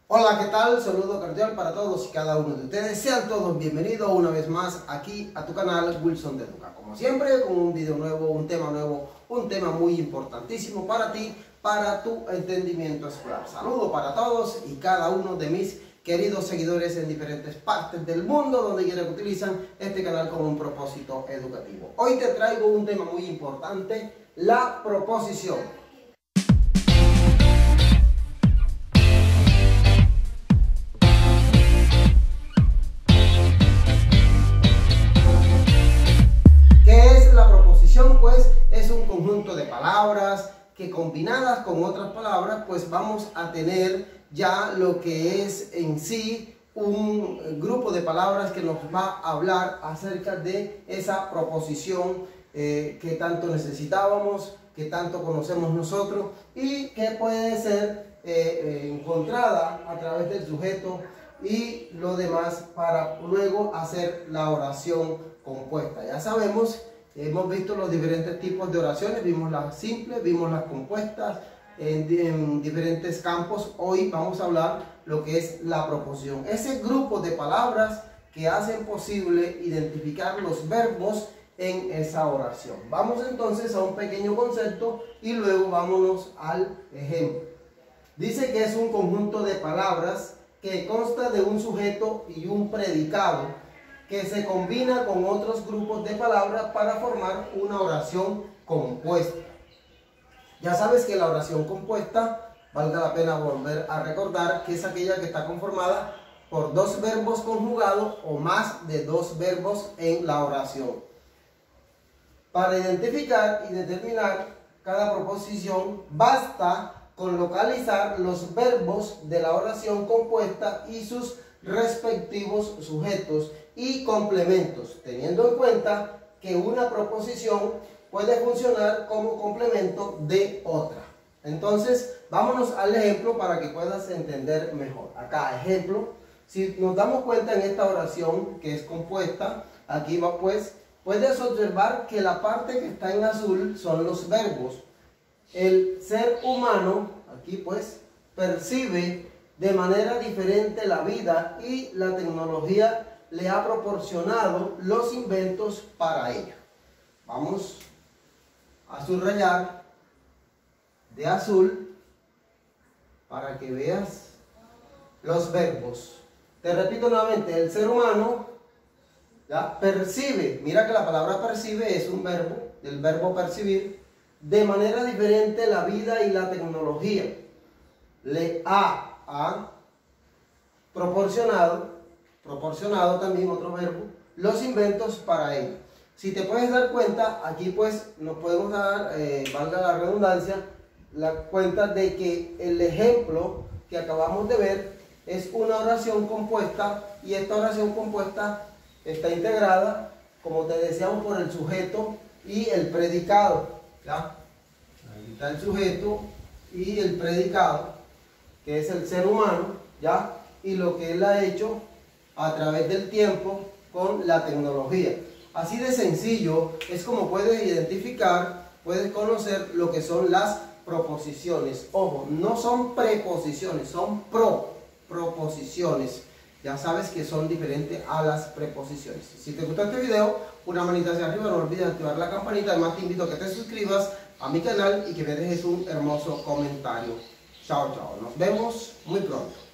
Hola, ¿qué tal? Saludo cordial para todos y cada uno de ustedes. Sean todos bienvenidos una vez más aquí a tu canal Wilson de Educa. Como siempre, con un video nuevo, un tema muy importantísimo para ti, para tu entendimiento escolar. Saludo para todos y cada uno de mis queridos seguidores en diferentes partes del mundo, donde quiera que utilizan este canal con un propósito educativo. Hoy te traigo un tema muy importante, la proposición. Pues es un conjunto de palabras que combinadas con otras palabras pues vamos a tener ya lo que es en sí un grupo de palabras que nos va a hablar acerca de esa proposición que tanto necesitábamos, que tanto conocemos nosotros y que puede ser encontrada a través del sujeto y lo demás para luego hacer la oración compuesta. Ya sabemos, hemos visto los diferentes tipos de oraciones, vimos las simples, vimos las compuestas en diferentes campos. Hoy vamos a hablar lo que es la proposición, ese grupo de palabras que hacen posible identificar los verbos en esa oración. Vamos entonces a un pequeño concepto y luego vámonos al ejemplo. Dice que es un conjunto de palabras que consta de un sujeto y un predicado que se combina con otros grupos de palabras para formar una oración compuesta. Ya sabes que la oración compuesta, valga la pena volver a recordar, que es aquella que está conformada por dos verbos conjugados o más de dos verbos en la oración. Para identificar y determinar cada proposición, basta con localizar los verbos de la oración compuesta y sus respectivos sujetos y complementos, teniendo en cuenta que una proposición puede funcionar como complemento de otra. Entonces, vámonos al ejemplo para que puedas entender mejor. Acá, ejemplo, si nos damos cuenta en esta oración que es compuesta, aquí va pues, puedes observar que la parte que está en azul son los verbos. El ser humano, aquí pues, percibe de manera diferente la vida y la tecnología le ha proporcionado los inventos para ello. Vamos a subrayar de azul para que veas los verbos. Te repito nuevamente, el ser humano ya percibe, mira que la palabra percibe es un verbo, del verbo percibir, de manera diferente la vida y la tecnología. Le ha proporcionado también otro verbo, los inventos para ello. Si te puedes dar cuenta, aquí pues nos podemos dar, valga la redundancia, la cuenta de que el ejemplo que acabamos de ver es una oración compuesta y esta oración compuesta está integrada, como te decíamos, por el sujeto y el predicado. ¿Ya? Ahí está el sujeto y el predicado, que es el ser humano, ¿ya? Y lo que él ha hecho a través del tiempo con la tecnología. Así de sencillo es como puedes identificar, puedes conocer lo que son las proposiciones. Ojo, no son preposiciones, son proposiciones. Ya sabes que son diferentes a las preposiciones. Si te gustó este video, una manita hacia arriba, no olvides activar la campanita. Además te invito a que te suscribas a mi canal y que me dejes un hermoso comentario. Chao, chao. Nos vemos muy pronto.